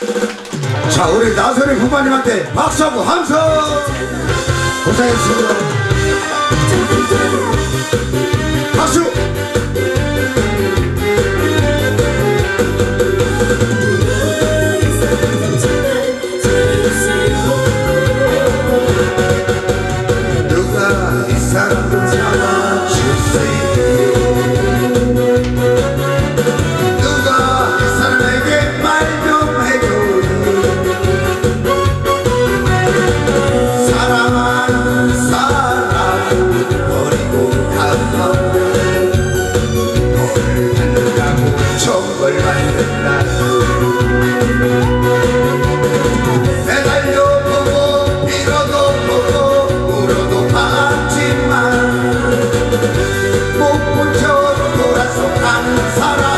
자, 우리 나선이 부모님한테 박수하고 함성. 고생했습니다. 박수. 누가 이 사람을 잡아주세요. 누가 이 사람에게 말 좀 해줘요. 사랑하는 사람 버리고 가서 너를 만나고 정걸 만든다. 매달려보고 빌어도 보고 울어도 봤지만 못 본 척 돌아서 가는 사람.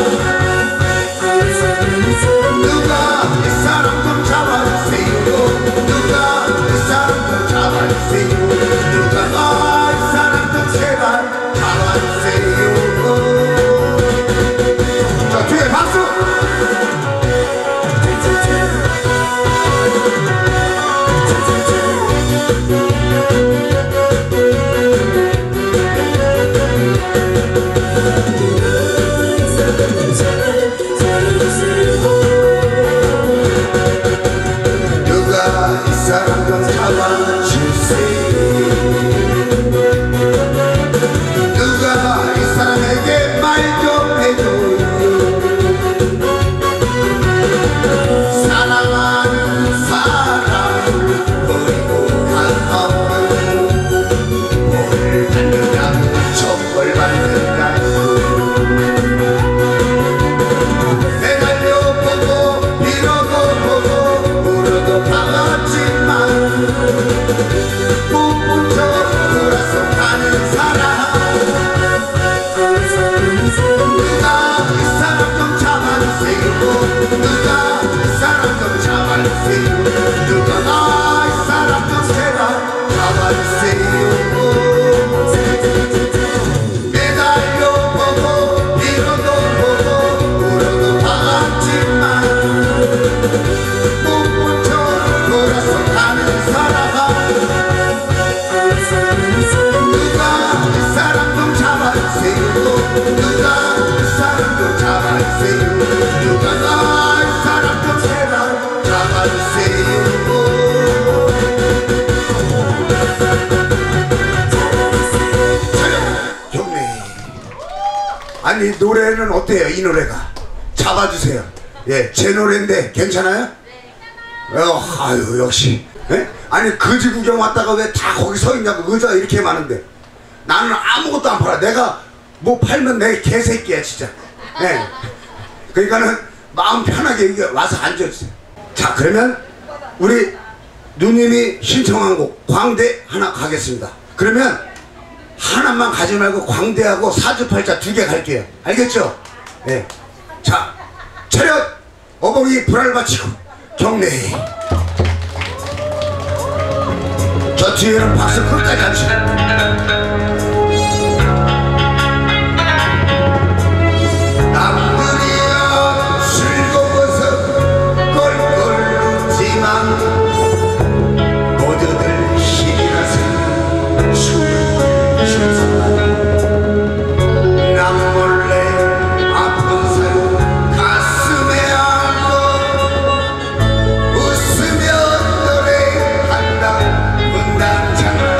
누가 이 사람 좀 잡아주세요. 누가 이 사람 좀 잡아주세요. 누가 이 사람 좀 제발 잡아주세요. 자, 뒤에 박수. 누가 이 사람 좀 잡아주세요. 누가 이 사람에게 말 좀 해줘요. 사랑하는 사람 버리고 가서 뭘 받는다고 정벌 받는다. 매달려보고 빌어도 보고 울어도 봤지만 못 본 척 돌아서 가는 사람. 누가 이 사람 좀 잡아주세요. 누가 이 사람 좀 잡아주세요. 누가 이 사람 좀 제발 잡아주세요. 매달려보고 빌어도 보고 울어도 봤지만 못 본 척 돌아서 가는 사람. 누가 이 사람 좀 잡아주세요. 누가 이 사람 좀 잡아주세요. 누가 이 사람 좀 제발 잡아주세요. 형님, 아니 노래는 어때요? 이 노래가 잡아주세요. 예, 제 노래인데 괜찮아요? 아유 역시. 예? 아니 거지 구경 왔다가 왜 다 거기 서 있냐고. 의자가 이렇게 많은데 나는 아무것도 안 팔아. 내가 뭐 팔면 내 개새끼야 진짜. 예. 그러니까는 마음 편하게 여기 와서 앉아주세요. 자, 그러면 우리 누님이 신청한 곡 광대 하나 가겠습니다. 그러면 하나만 가지 말고 광대하고 사주팔자 2개 갈게요. 알겠죠? 예. 자, 차렷. 어벙이 불알 바치고 경례. 저 뒤에는 박수 끝까지 안 치고. 남들이야 즐거워서 꼴꼴 웃지만 모두들 힘이라서 춤을 춘수만 남 몰래 아픈 살 가슴에 안고 웃으며 노래한다. 분당장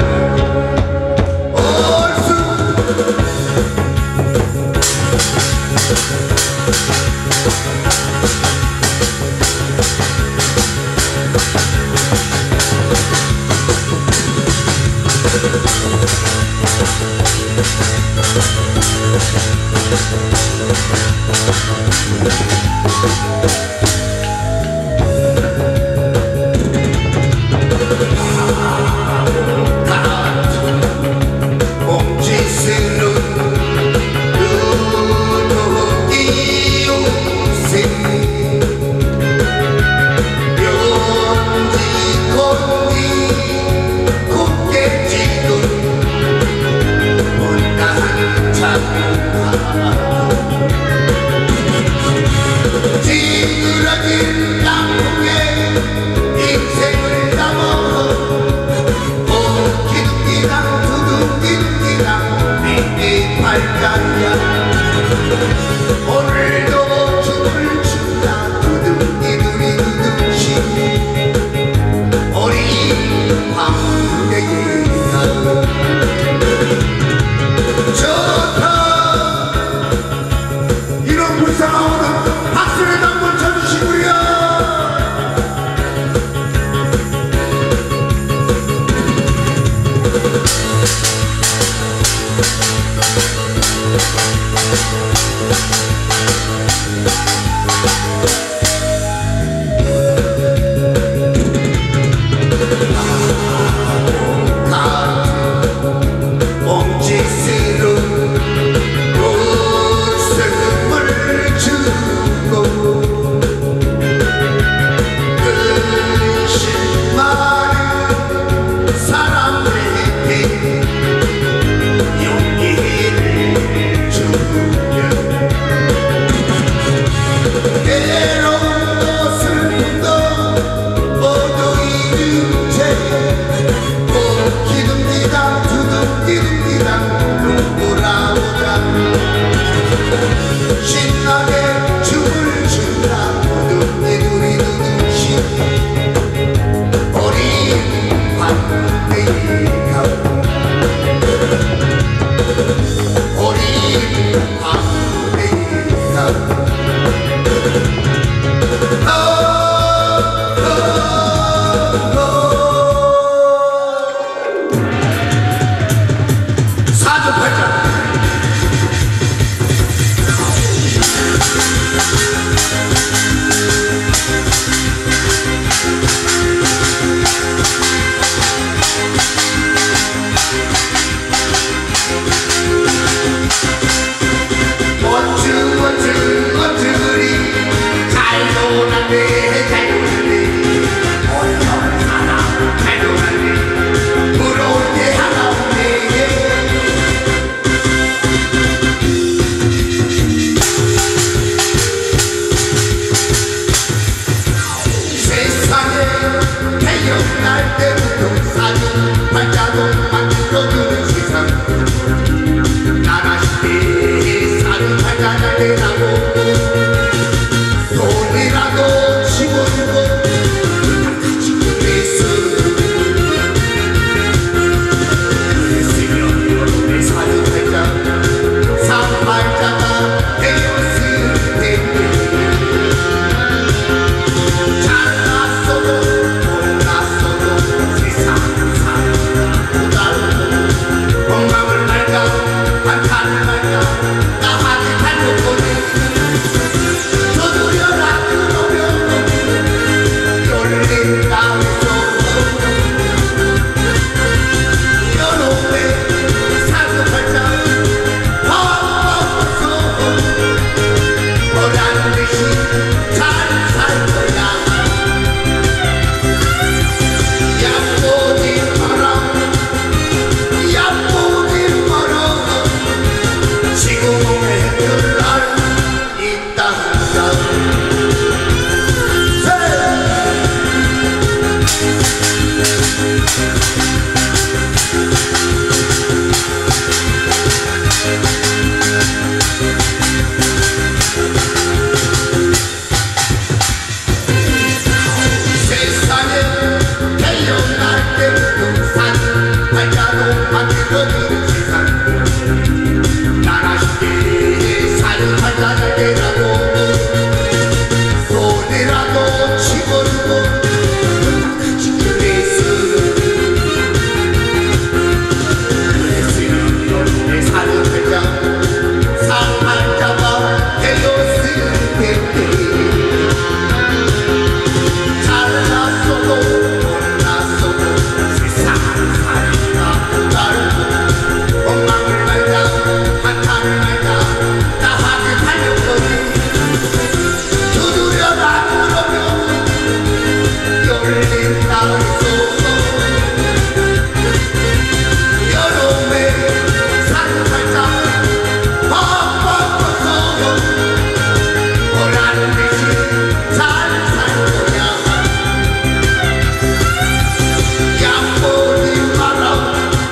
놀았네 잘 놀았네 어떤 사람 잘 놀았네 부러울 게 하나 없네 세상에 태어날 때부터 사는 발자국 만들어주는 세상 나라시 때 사는 발자국 내라고 돈이라도 집어주고 같이 그랬으면 내 사는 발자국 산발자가 되었을 텐데 잘났어도 몰랐어도 세상은 사는 다르고 건강을 말까 한탄을 말까 나하게 달려보니 두드려라 그러면 열린 땅에서 여름에 사슴팔자 화와서 보란 듯이 잘 살 거야 얕보지 마라 얕보지 마라 지금의 별날 있다 세상에 태어날 때부터 사는 발자국 만들어주는 세상 나라시게 사는 발자국 내라고 돈이라도 집어주고 같이 그랬으면 너의 사는 발자국 산발자가 되었을 텐데 잘났어도 몰랐어도 세상은 살기가 다르고 원망을 말자 한탄을 말자 나하게 달려버리 두드려라 그러면 열린 땅에서 여름에 산발자 바빠서 보란 듯이 잘 살 거야 얕보지 마라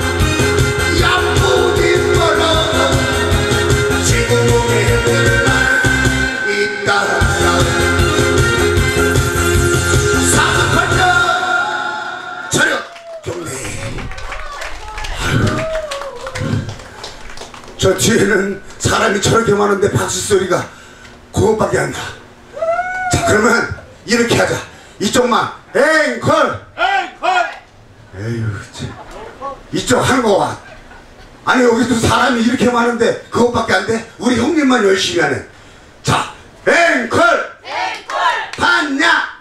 얕보지 마라 지금의 별날 있다 사슴팔자 차렷 경례 저 뒤에는 사람이 저렇게 많은데 박수 소리가 그것밖에 안 나. 자 그러면 이렇게 하자. 이쪽만 앵콜 에휴 참. 이쪽 하는 거 봐. 아니 여기도 사람이 이렇게 많은데 그것밖에 안 돼? 우리 형님만 열심히 하네. 자 앵콜 봤냐?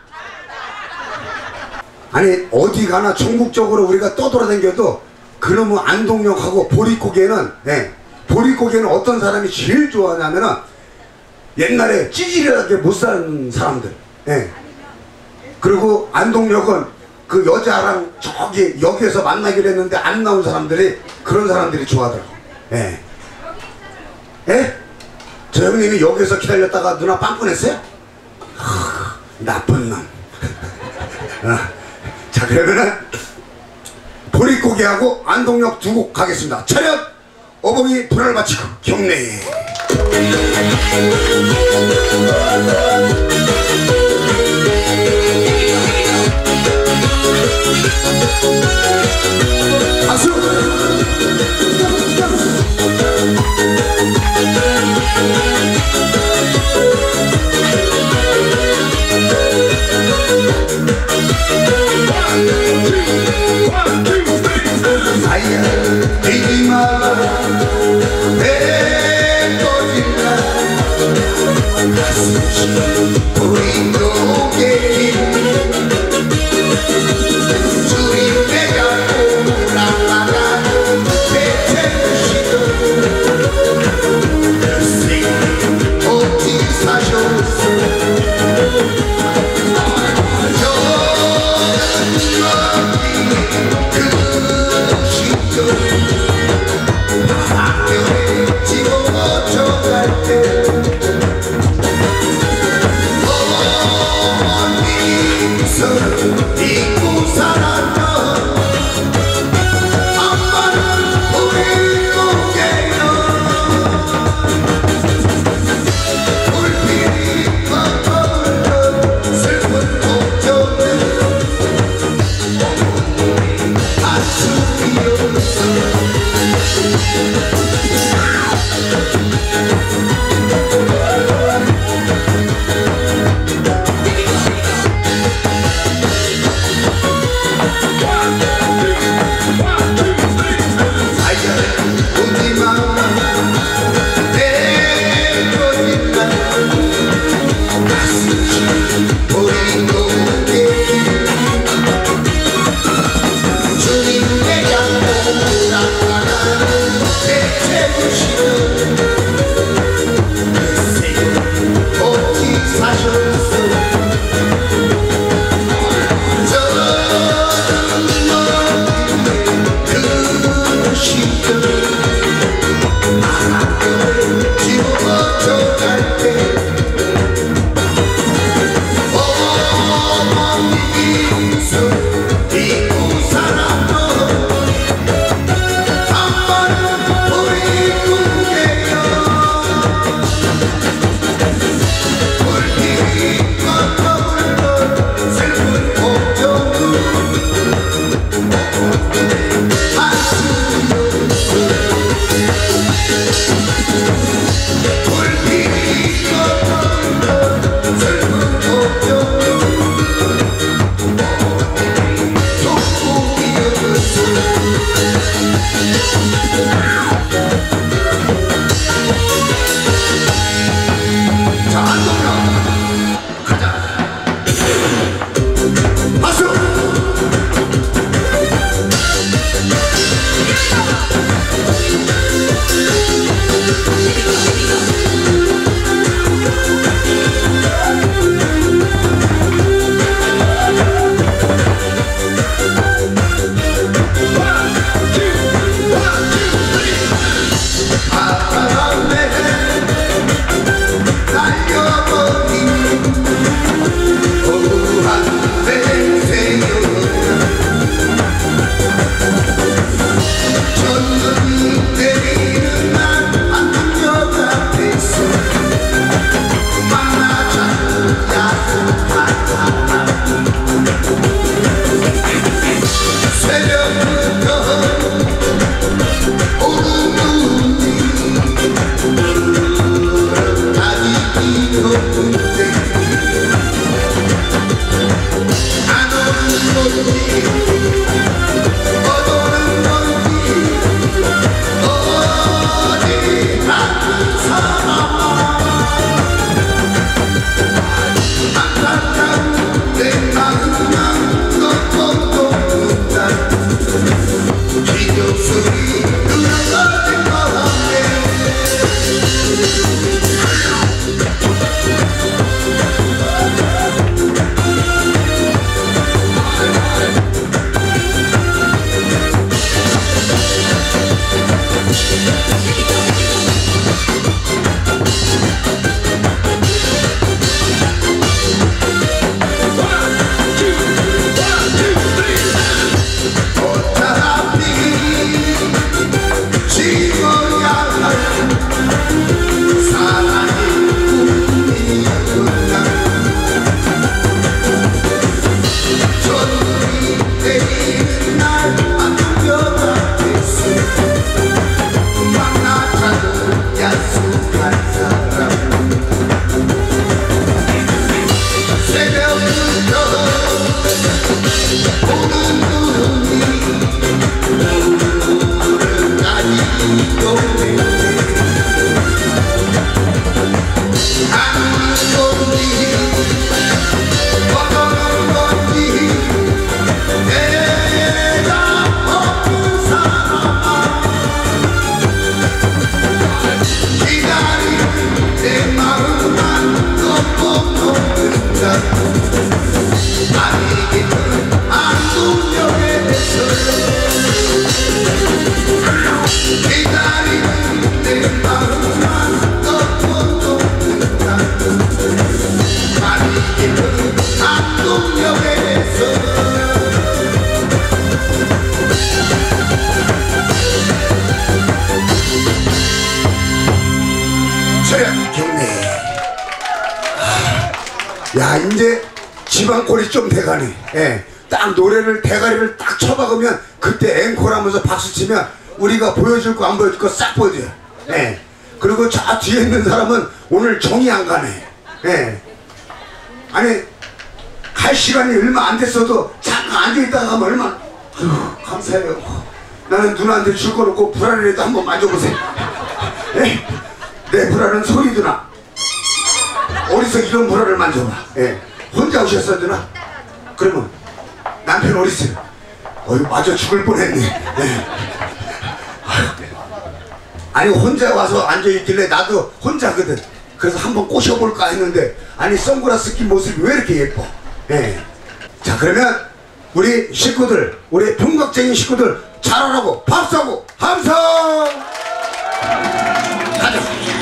아니 어디 가나 전국적으로 우리가 떠돌아다녀도 그놈의 안동역하고 보릿고개는 보릿고개는 어떤 사람이 제일 좋아하냐면은 옛날에 찌질하게 못 사는 사람들 그리고 안동역은 그 여자랑 저기 역에서 만나기로 했는데 안 나온 사람들이 그런 사람들이 좋아하더라고. 저 형님이 역에서 기다렸다가 누나 빵꾸냈어요? 나쁜 놈. 자 그러면은 보릿고개하고 안동역 두 곡 가겠습니다. 차렷 어버이 불을 바치고 경례. 박수. 아야 뛰지 마라 배 꺼진다 가슴이 보릿고개 줄이 내가 올라가라 배태우시도 어디 사셨어 잊고 살았던 엄마는 우리 고개로 불빛이 걷던 슬픈 곡조는 한숨이었어. 기쁜 안동역에 야, 이제 지방골이 좀 돼가네. 예. 딱 노래를 대가리를 딱 쳐박으면 그때 앵콜하면서 박수 치면 우리가 보여줄 거 안 보여줄 거 싹 보여줘요. 예. 그리고 저 뒤에 있는 사람은 오늘 정이 안 가네. 예. 아니 갈 시간이 얼마 안 됐어도 잠깐 앉아있다가 가면 얼마나 감사해요. 나는 누나한테 줄 거 놓고 불알이라도 한번 만져보세요. 예? 내 불알은 소리 누나. 어디서 이런 불알을 만져봐. 예. 혼자 오셨어 누나? 그러면 남편 어디 있어요? 어휴 맞아 죽을 뻔했네. 예. 아니 혼자 와서 앉아있길래 나도 혼자거든. 그래서 한번 꼬셔볼까 했는데 아니 선글라스 낀 모습이 왜 이렇게 예뻐. 예. 자 그러면 우리 식구들 우리 평각적인 식구들 잘하라고 박수하고 함성 가자.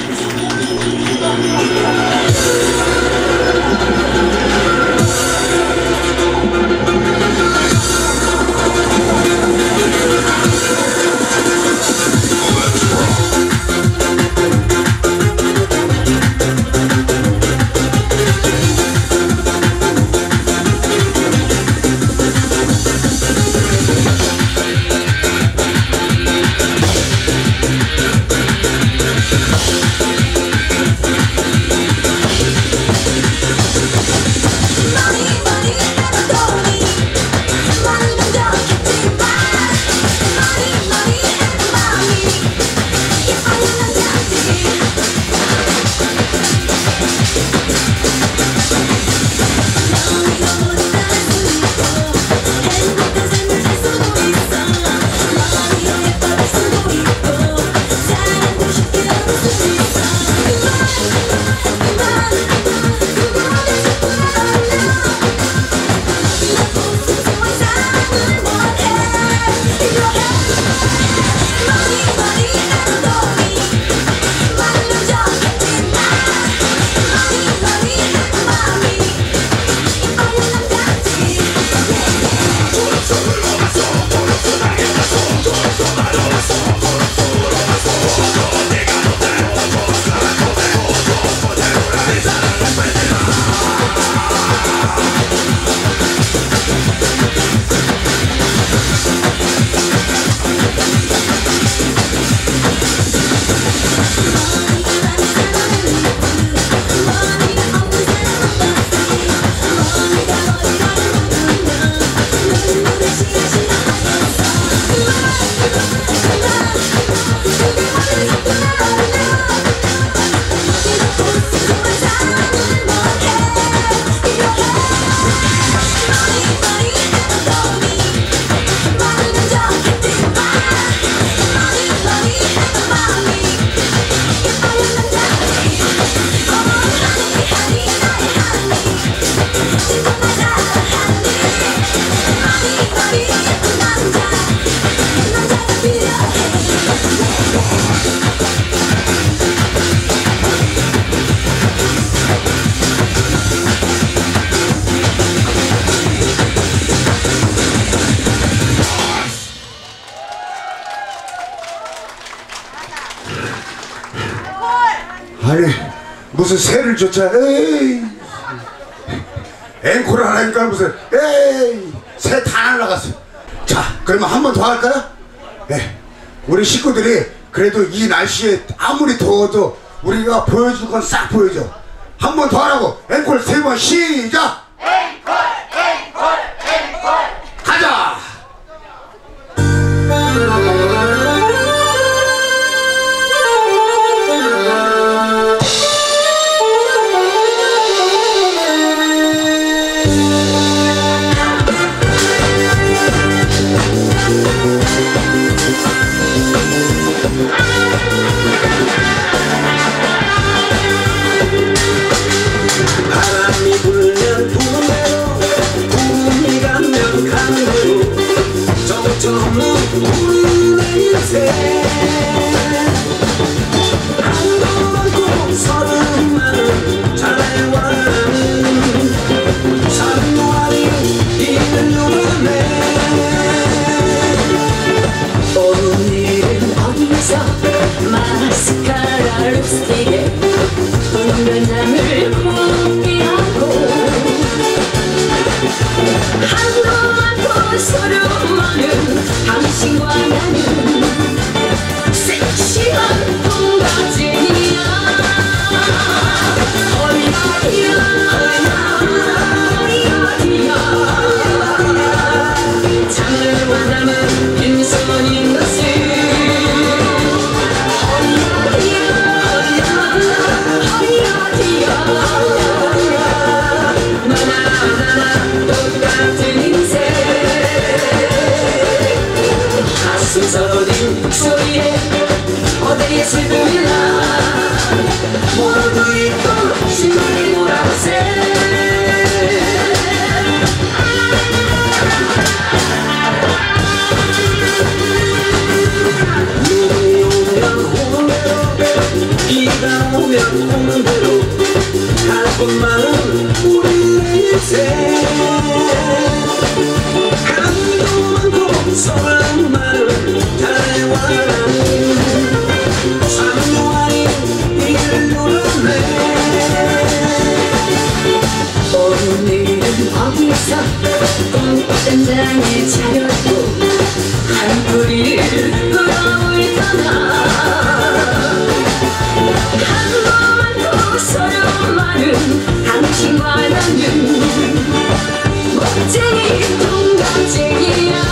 아니 무슨 새를 쫓아. 에이 앵콜 하라니까 무슨 에이 새 다 날라갔어. 자 그러면 한 번 더 할까요? 네. 우리 식구들이 그래도 이 날씨에 아무리 더워도 우리가 보여줄 건 싹 보여줘. 한 번 더 하라고. 앵콜 3번 시작. 앵콜 앵콜 앵콜 가자. 바람이 불면 부는 대로 구름이 가면 가는 대로 정처없는 우리의 인생 한돈 많고 서른 많은 잘해와는 사는 동안이 이는 요란해. 오늘은 어디서 마스카라 립스틱에 은변장을 포기하고 한동안 서로 많은 당신과 나는 섹시한 동갑진이야. 어디야 어디야 장르와 담은 빈손인 것을 어디야 너나 똑같은 인생 가슴 서린 소리에 어디에 슬픔이나 모두 잊고 신나게 놀아보세. 눈이 오면 오는 대로 비가 오면 오는 대로 갈 곳만은 우리 인생 한도 많고 사랑 많은 자네와 나는 삶도 아닌 이를 누르네. 오늘은 어디서 꽃단장에 차렸고 한 뿌리를 끌어올 거나 한도 많고 서로 많은 당신과 나는 멋쟁이 동갑쟁이야.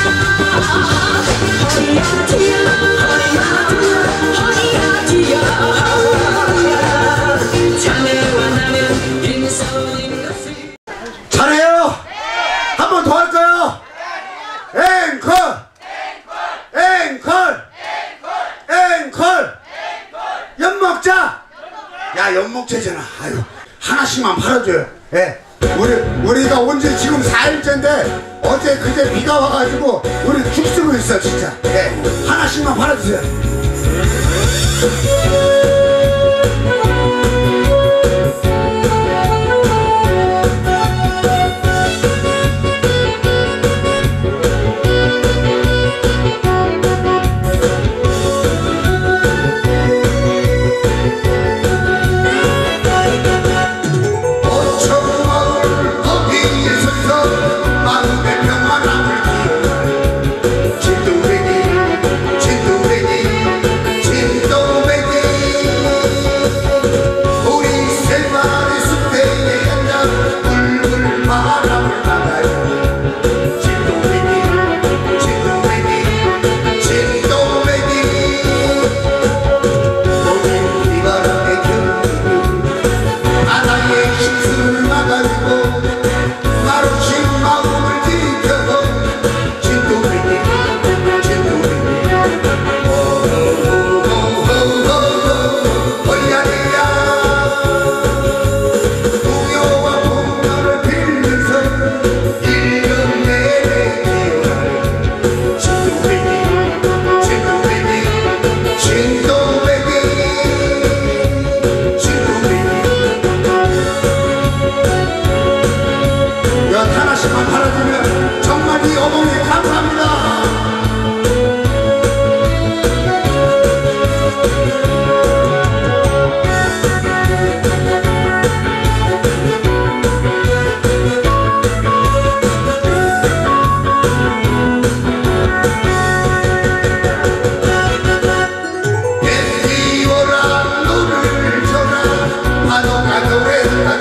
허리야 뒤야 허리야 뒤야 자네와 나는 빈손인 것을. 잘해요. 한 번 더 할까요? 앵콜 앵콜 앵콜 엿먹자. 야 엿먹자잖아. 아유 하나씩만 팔아줘요. 예. 우리가 온 지 지금 4일째인데 어제 그제 비가 와가지고 우리 죽 쓰고 있어 진짜. 예. 하나씩만 팔아주세요.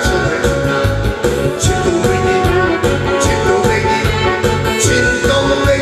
진동맹이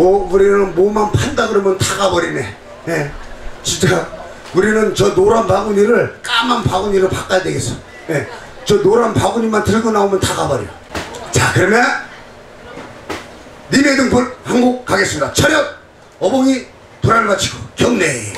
우리는 뭐만 판다 그러면 다 가버리네. 예. 진짜 우리는 저 노란 바구니를 까만 바구니로 바꿔야 되겠어. 예. 저 노란 바구니만 들고 나오면 다 가버려. 자, 그러면 님의 등불 한 곡 가겠습니다. 차렷! 어봉이 불안을 바치고 경례.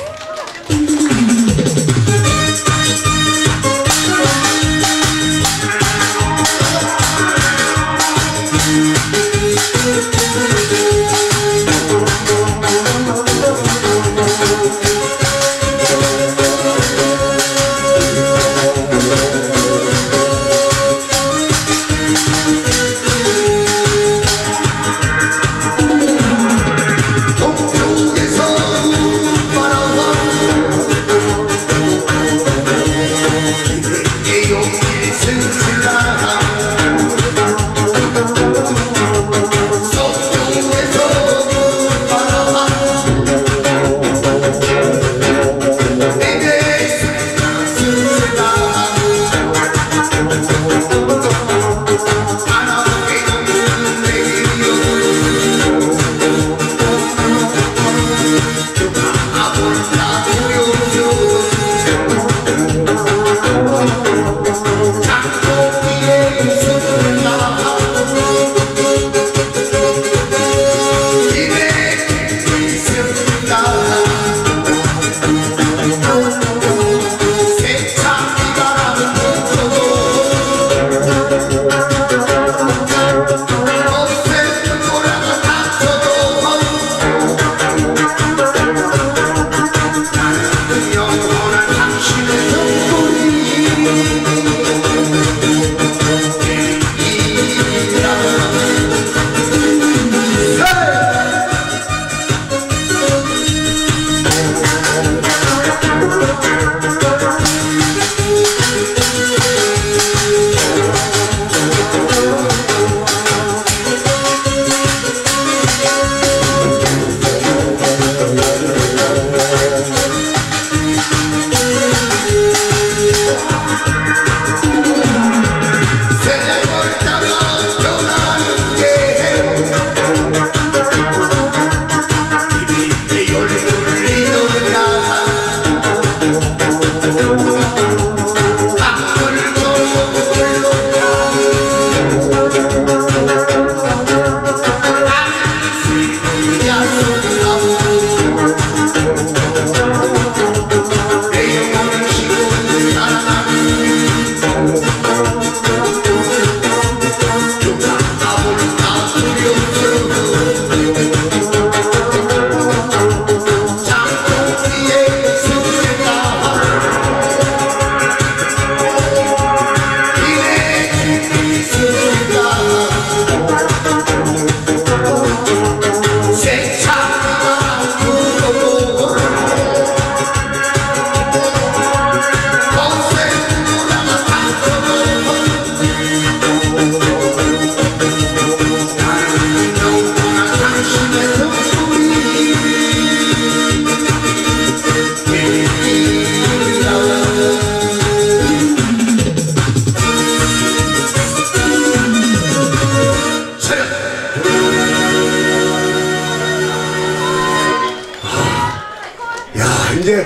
이제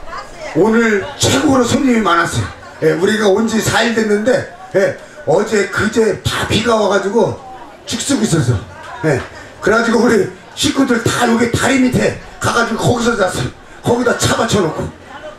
오늘 최고로 손님이 많았어요. 예, 우리가 온 지 4일 됐는데 예, 어제 그제 다 비가 와가지고 죽쓰고 있어서 예, 그래가지고 우리 식구들 다 여기 다리 밑에 가가지고 거기서 잤어요. 거기다 차 받쳐놓고.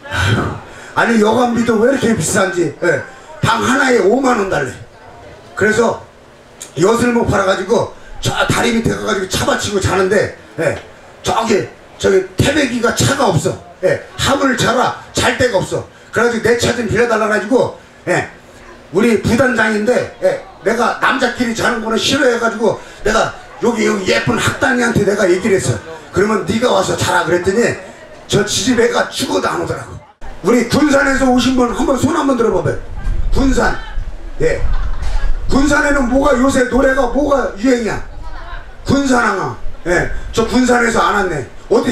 아니 여관비도 왜 이렇게 비싼지 예, 방 하나에 5만원 달래. 그래서 엿을 못 팔아가지고 저 다리 밑에 가가지고 차 받치고 자는데 예, 저기 태백이가 차가 없어. 예, 함을 자라 잘 데가 없어. 그래가지고 내 차 좀 빌려달라 가지고 예, 우리 부단장인데 예, 내가 남자끼리 자는 거는 싫어해가지고 내가 여기 예쁜 학당이한테 내가 얘기를 했어. 그러면 네가 와서 자라 그랬더니 저 지집애가 죽어도 안 오더라고. 우리 군산에서 오신 분 한번 손 한번 들어봐봐요. 군산. 예, 군산에는 뭐가 요새 노래가 뭐가 유행이야? 군산항아. 예, 저 군산에서 안 왔네.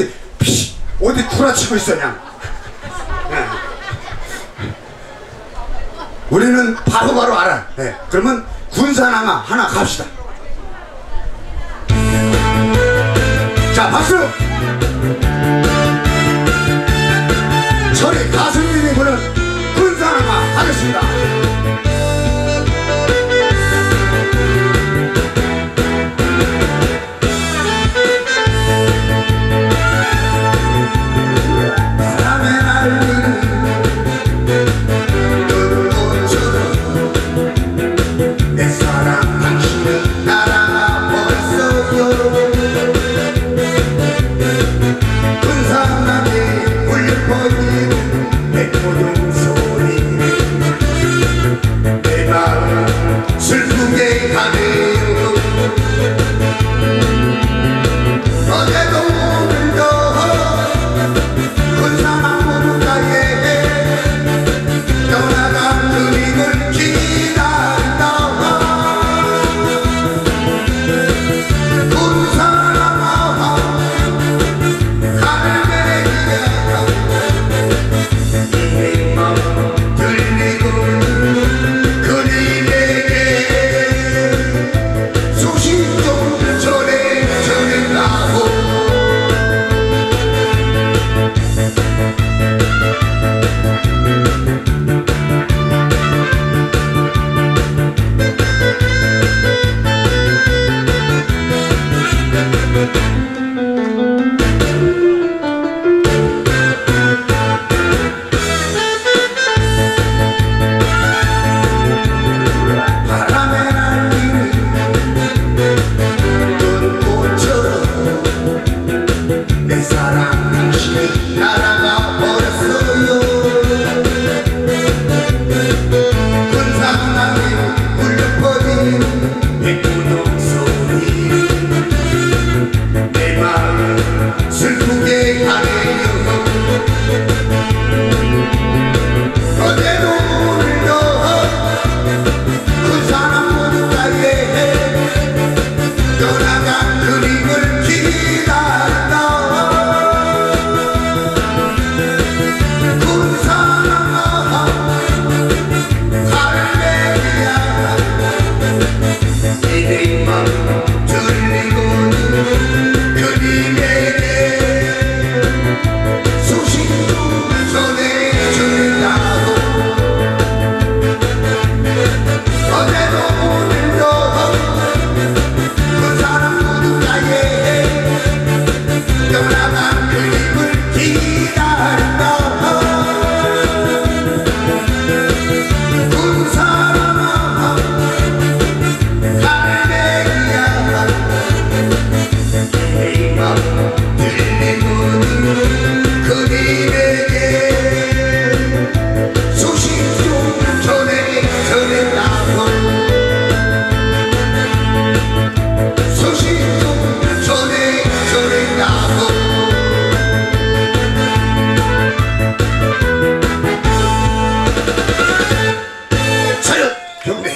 어디 구라치고 있어 그냥. 예. 우리는 바로바로 알아. 예, 그러면 군산항아 하나 갑시다. 자, 박수! 저리 가수님이 부른 군사나마 하겠습니다. 바람에 날리는 눈꽃처럼 내 사랑 당신은 날아가 버렸어요. 군사나무에 울려 퍼지는 백모종 소리 내 마음 슬프게 가네요. 어제도 오늘도 군사나무 가에 떠나간 그림을 기다린다. 군사나무 갈매기야 이 마음 들리고 그림에게 소식 좀 전해달라고. 바람에 날리는 눈꽃처럼 내 사랑 당신이 날아가 버렸어요. 군사나무에 울려 퍼지는 백문호 소리 내 마음 슬프게 하네요. 어제도 오늘도 군사나무 가에 떠나간 그림을 기다린다. 군사나무 갈매기야 내 마음 들리고 그림에게 소식 좀 전해달라고. 어제도 오늘도 군사나무 가에 떠나간 그림을 기다린다. 군사나무 갈매기야 내 마음 들리는 그림에게 소식 좀 전해달라고. 소식 좀 전해달라고. 차렷 경례.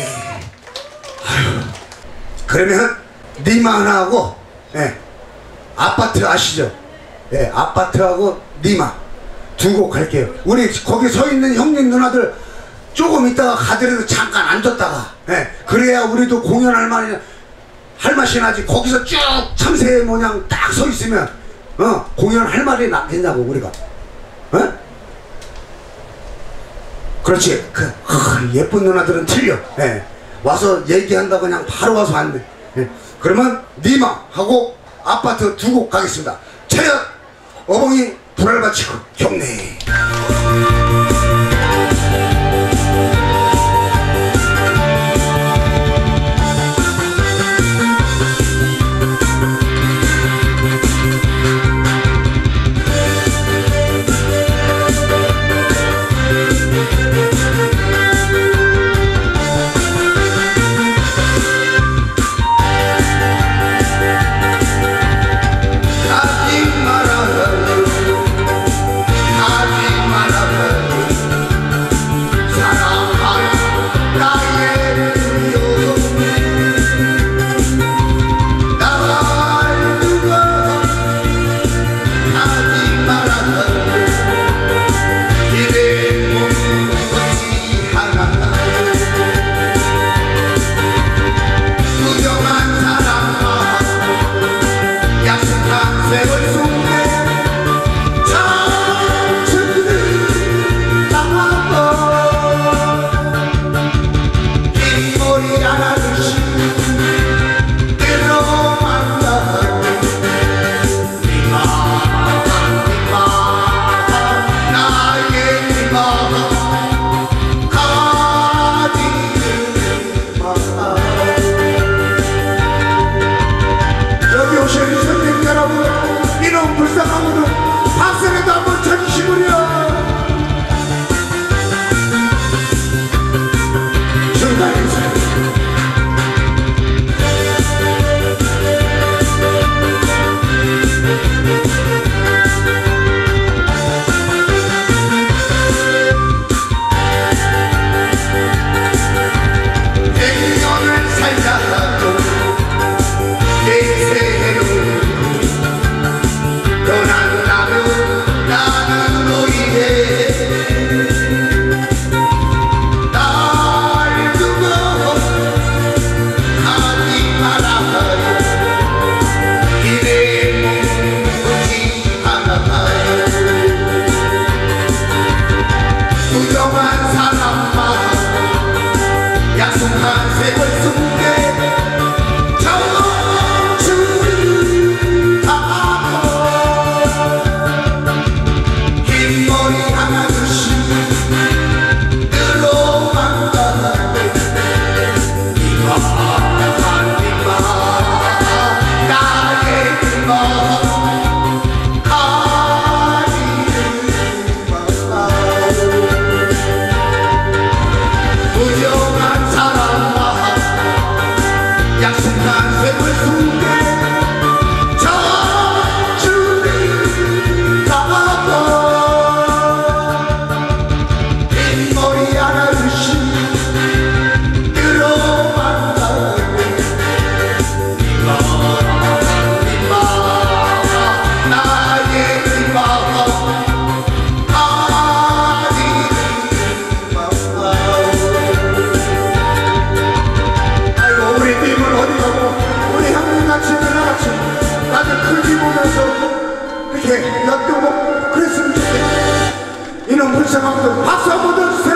그러면 니마 하나 하고, 예, 아파트 아시죠? 예, 아파트하고 니마 두 곡 할게요. 우리 거기 서 있는 형님 누나들 조금 있다가 가더라도 잠깐 앉았다가, 예, 그래야 우리도 공연할 맛이 나지. 거기서 쭉 참새 모양 딱 서 있으면 공연할 말이 나겠냐고 우리가. 어? 그렇지. 예쁜 누나들은 틀려. 예. 와서 얘기한다고 그냥 바로 와서 안 돼. 예. 그러면 니마 하고 아파트 두 곡 가겠습니다. 차렷 어벙이 불알 바치고 경례. 가지 말아요. 가지 말아요. 숨게 저주를 담아봐 흰머리 아저씨 들어만나고 이마 나의 이마 아이고 우리 님은 어디 가고 우리 형님같이 누나같이 나도 크기 보면서 이렇게 엿들고 그랬으면 좋겠네. 이놈 불쌍한들 박수 한번 더 주세요.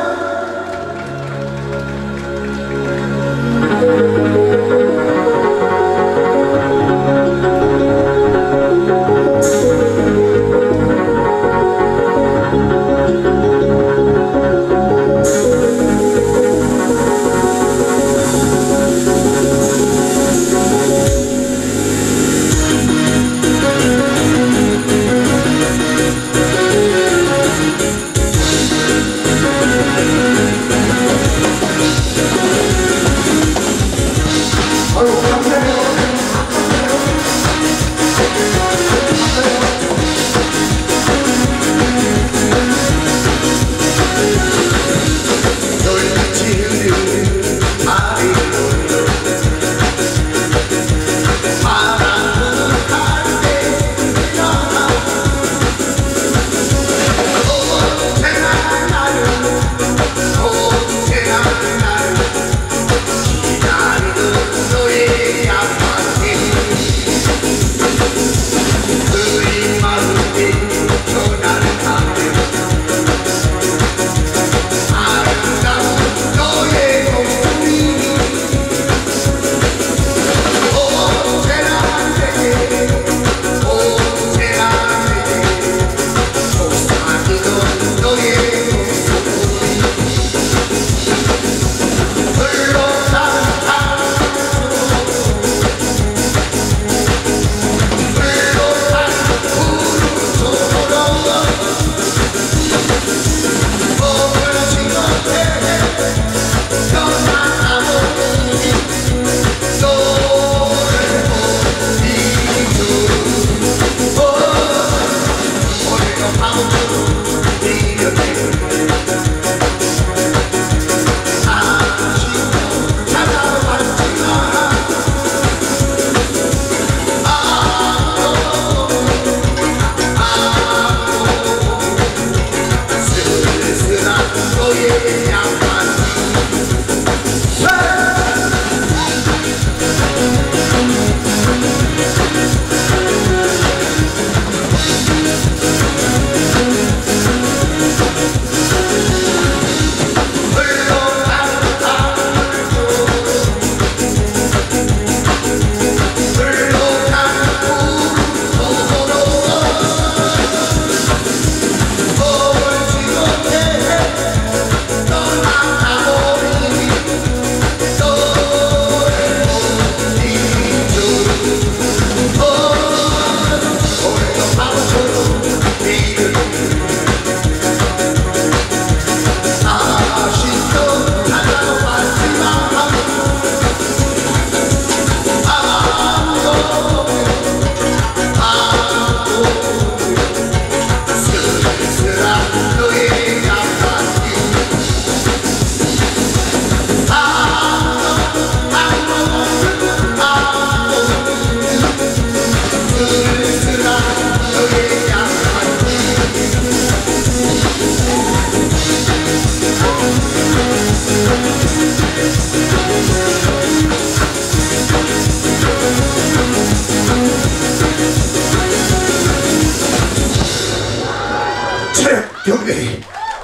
여기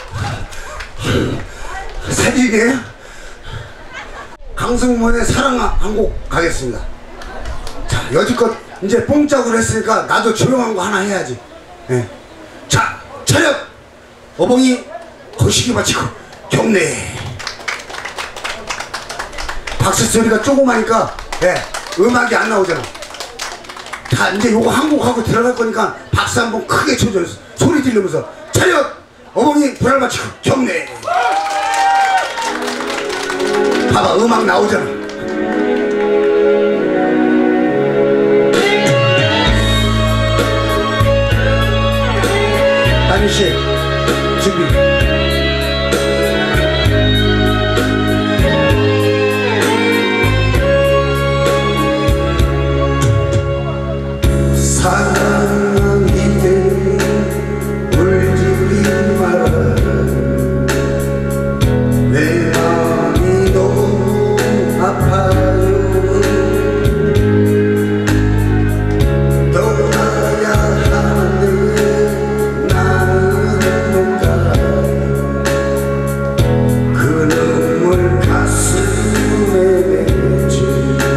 사진이에요? 강승문의 사랑 한 곡 가겠습니다. 자, 여지껏 이제 뽕짝으로 했으니까 나도 조용한 거 하나 해야지. 네. 자, 차렷! 어벙이 거시기 마치고 경례. 박수 소리가 조그마니까 네, 음악이 안 나오잖아. 다 이제 요거 한 곡 하고 들어갈 거니까 박수 한번 크게 쳐줘요. 소리 지르면서 차렷! 어벙이 불알 마치고 경례. 봐봐, 음악 나오잖아. 아저씨 준비. 사랑이네 울지 마라 내 마음이 너무 아파요 떠나야 하는데 나는 못 가요 그 눈물 가슴에 맺지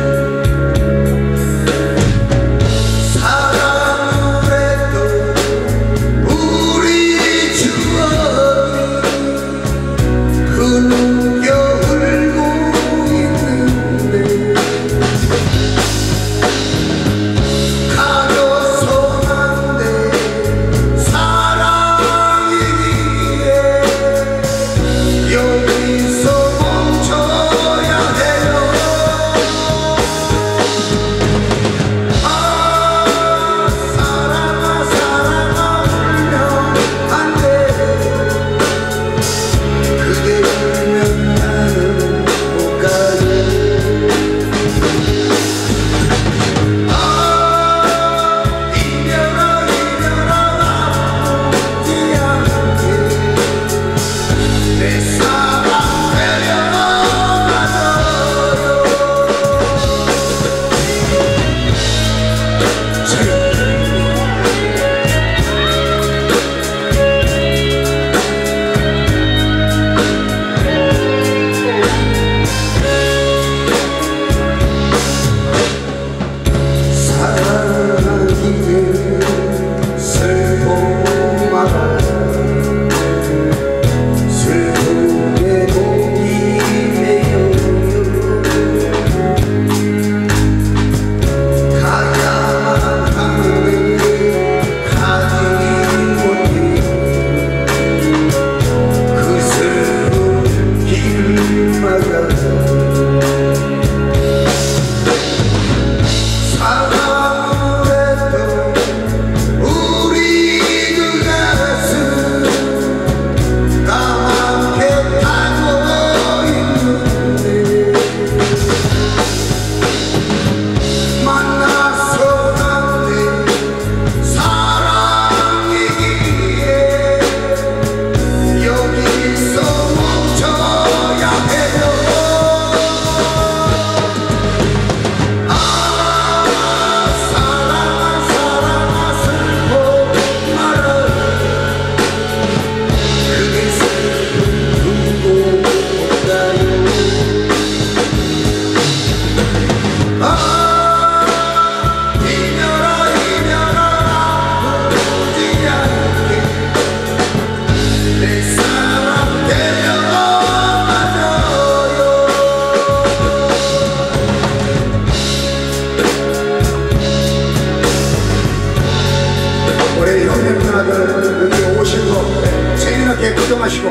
여기 오신 거 책임있게 걱정하시고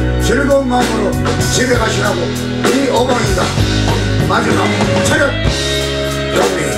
즐거운 마음으로 집에 가시라고 이 어머니다 마지막 차렷 경례